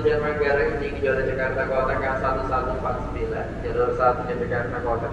tujuan Manggarai menuju Juara Jakarta Kota K1149, jalur 1 ke Jakarta Kota.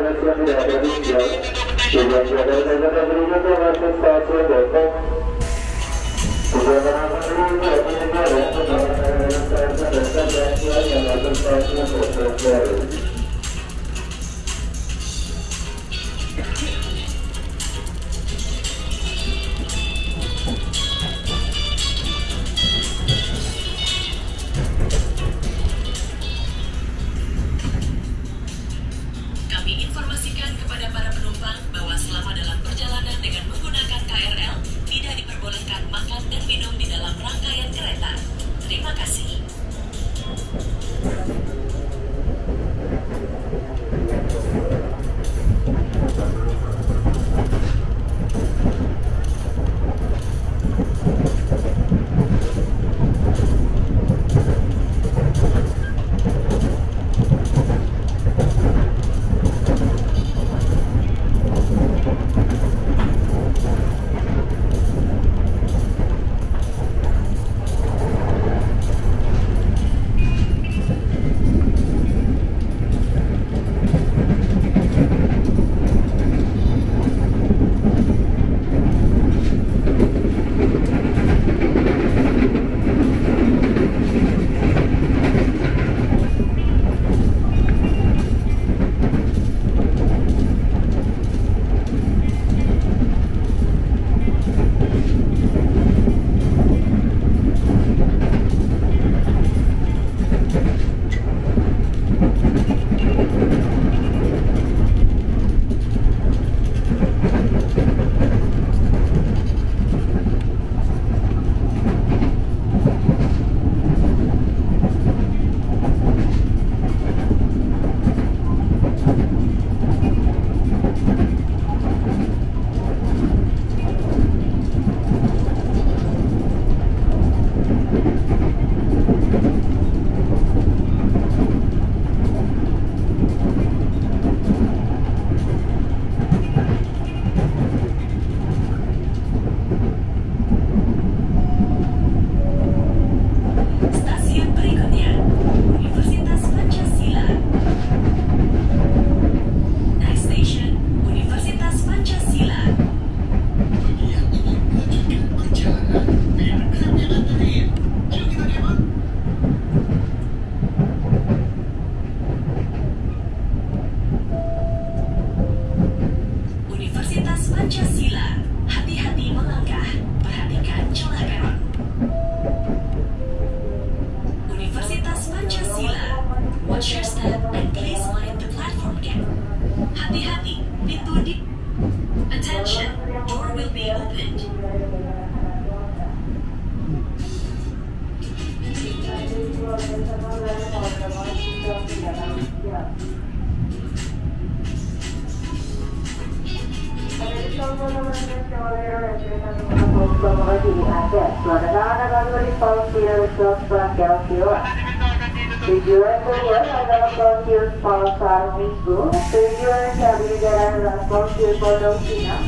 yang tidak tertinggal. Tujuan Jakarta Kota berikutnya masuk stasiun Depok. Tujuan Tanah Jati Negara, dan stasiun yang masuk stasiun Depok Baru. Informasikan kepada para penumpang bahwa selama dalam perjalanan dengan menggunakan KRL tidak diperbolehkan makan dan minum di dalam rangkaian kereta. Terima kasih. Tujuan kedua adalah stasiun Pasar Minggu. Tujuan Cabudara adalah stasiun Pondok Pinang.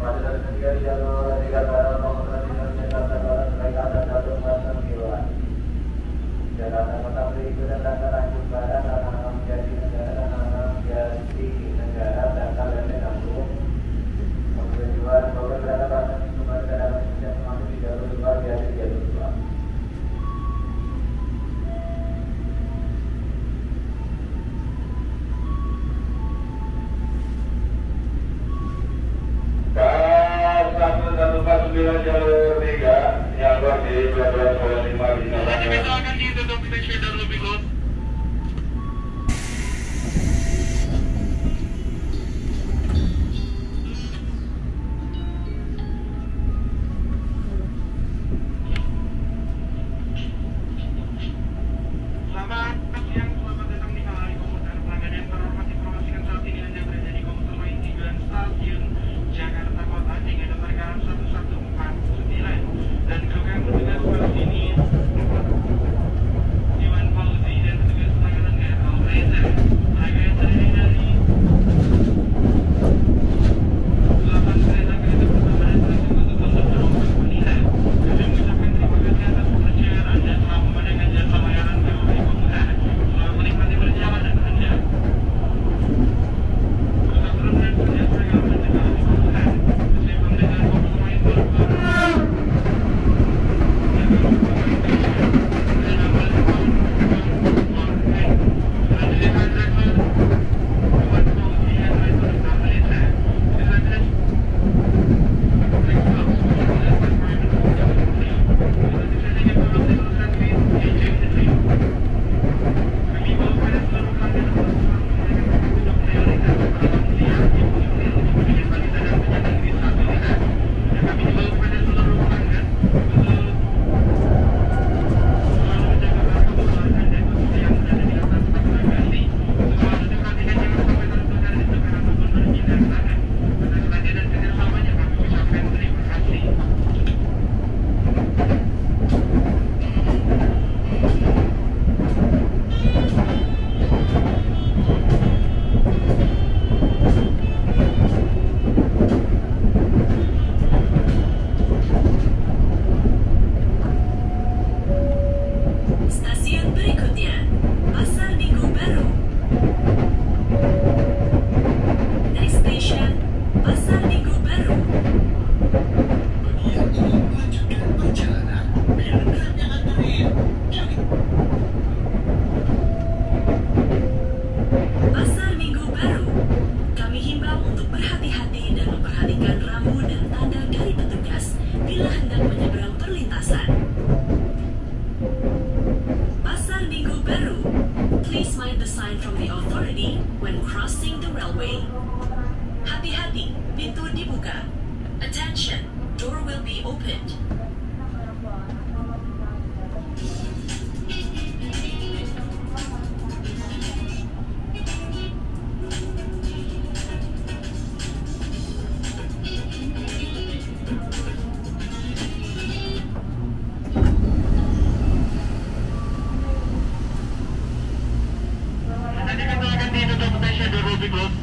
Pada ketiga di jalur 3 Barat nomor Jakarta Barat baik atas satu pasar kiloan. Jakarta Kota berikut tentang lanjut barat anak menjadi negara anak menjadi negara dan kalian menampung. Tujuan bahwa berada pada lingkungan dalam yang masuk di jalur luar biasa di jalur luar. K1149 jalur 3 yang di 1205 di sana. Kita akan ditutup stasiun dan lebih luas. Selamat siang, selamat datang di KLI Komuter. Pelanggan yang terhormat informasikan saat ini Anda berada di komuter lain tujuan stasiun Jakarta Kota dengan nomor KM 1149 dan kru yang bertugas pada sini Iwan Fauzi dan petugas pelayanan KRL Reza. Rangkaian yang terdiri dari 8 kereta pertama dan stasiun untuk penumpang wanita. Kami mengucapkan terima kasih atas kepercayaan Anda telah memandangkan jasa layanan KLI Komuter. Selamat menikmati perjalanan Anda. Pusat perbelanjaan kerja seragam KLI Komuter. Seimbang dengan komuter lain berubah. Stasiun berikutnya, Pasar Minggu Baru. Next station, Pasar Minggu Baru. Bagi yang ingin melanjutkan perjalanan, biar hendaknya anterin. Pasar Minggu Baru. Kami himbau untuk berhati-hati dan memperhatikan rambu dan tanda dari petugas bila hendak menyeberang perlintasan. Pasar Minggu Baru. Please mind the sign from the authority when crossing the railway. Hati-hati, pintu dibuka. Attention, door will be opened. Nanti kita akan ditutup stasiun dan lebih luas.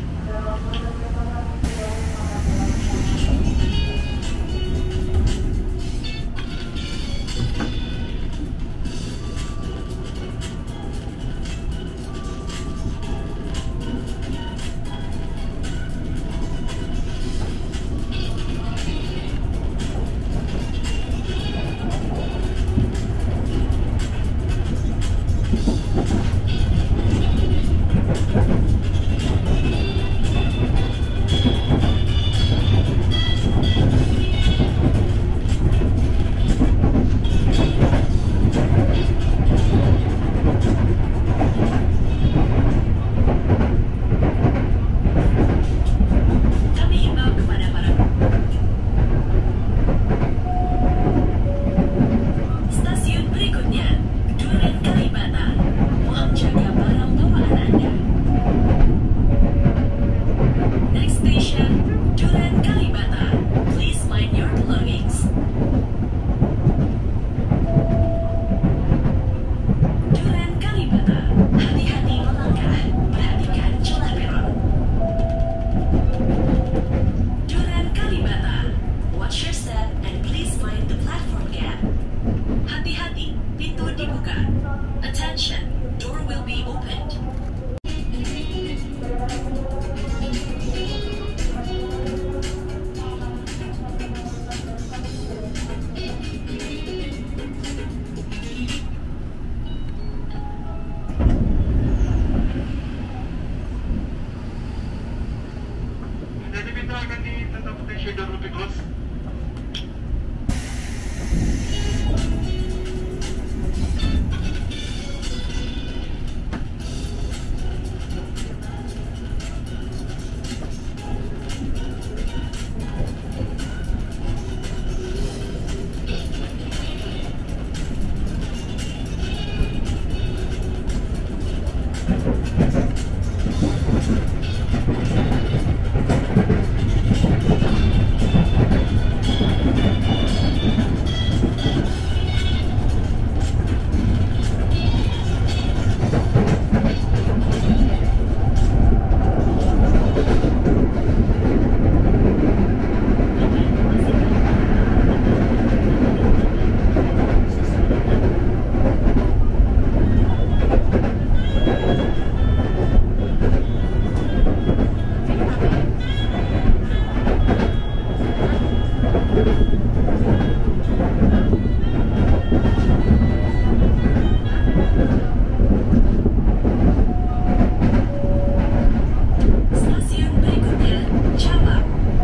door will be closed. Stasiun berikutnya, Cawang.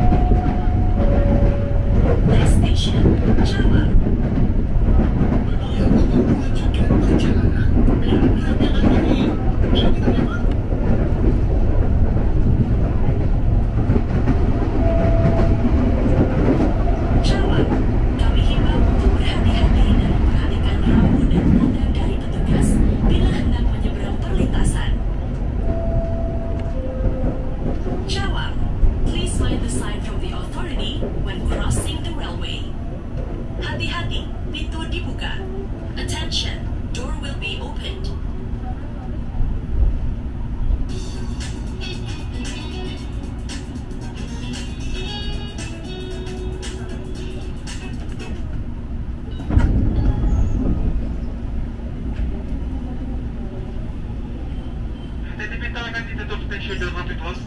Next station, Cawang. Bagi yang ingin melanjutkan perjalanan, biarkan yang antri. Segera lewat. Cawang, kami himbau untuk berhati-hati dan memperhatikan rambu dan tanda dari petugas bila hendak menyeberang perlintasan. Cawang, please mind the sign from the authority when crossing the railway. Hati-hati, pintu dibuka. Attention, door will be opened. Hati-hati, pintu akan ditutup. Station door will be closed.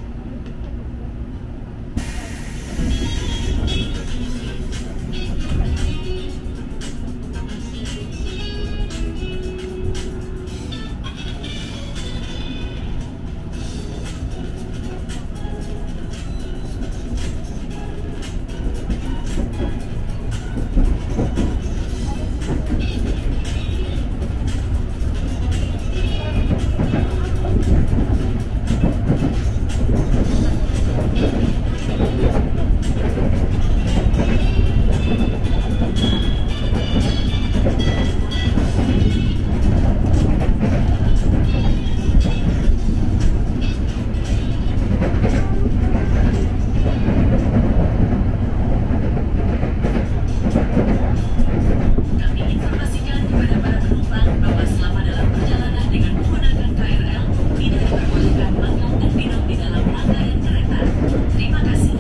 Kami informasikan kepada para penumpang bahwa selama dalam perjalanan dengan menggunakan KRL tidak diperbolehkan makan dan minum di dalam rangkaian kereta. Terima kasih.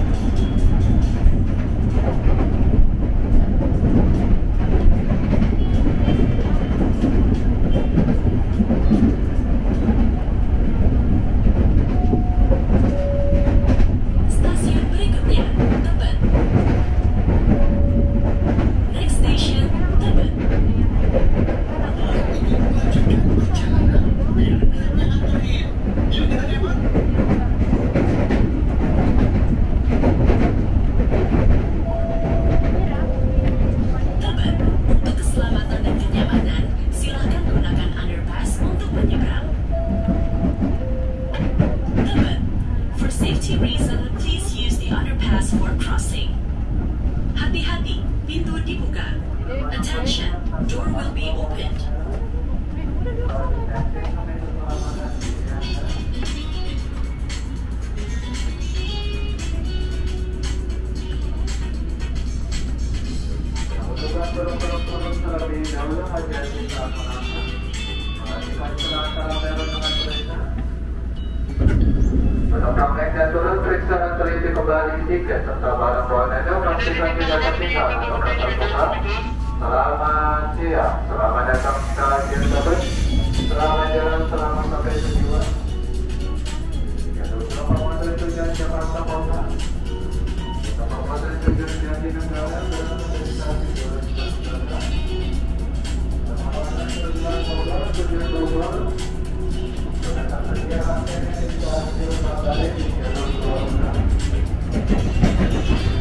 Stasiun berikutnya, Tebet. Next station, Tebet. Bagi yang ingin melanjutkan perjalanan, biarkan yang antri. Segera lewat. Tebet, untuk keselamatan dan kenyamanan, silakan gunakan underpass untuk menyeberang. Tebet, for safety reason, please use the underpass for crossing. Hati-hati, pintu dibuka. Attention, door will be opened. Untuk turun terlebih dahulu hati-hati saat menangkap. Perhatikan celah-celah merah dengan kereta. Penumpang naik dan turun periksa dan teliti kembali tiket serta barang bawaan Anda, pastikan tidak tertinggal atau tertukar. Selamat siang, selamat datang ke stasiun Tebet. Selamat jalan, selamat sampai tujuan. Jalur Promotor tujuan Jakarta Kota. Promotor tujuan Jatinegara berada dari stasiun Jakarta. Selamat tujuan Bogor, tujuan Bogor. Sudah tersedia di stasiun Manggarai di jalur 26.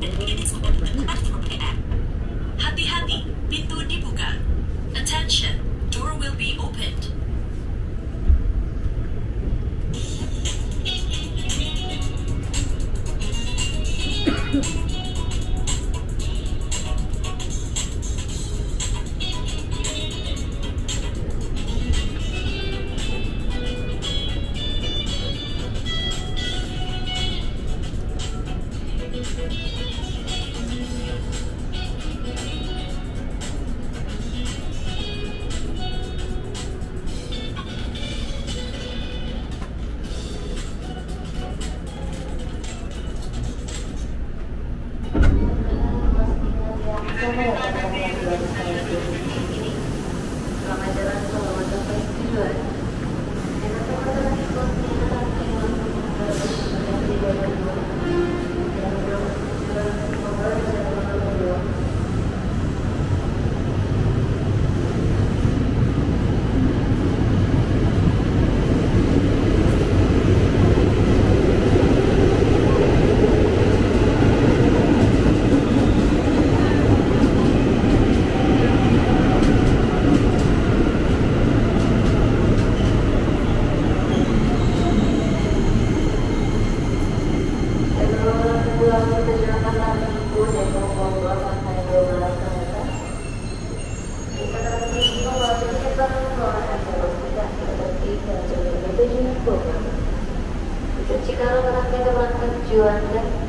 Hati-hati, pintu dibuka. Attention, door will be opened. Selamat jalan, selamat sampai tujuan. Cikarang berangkat tujuan dan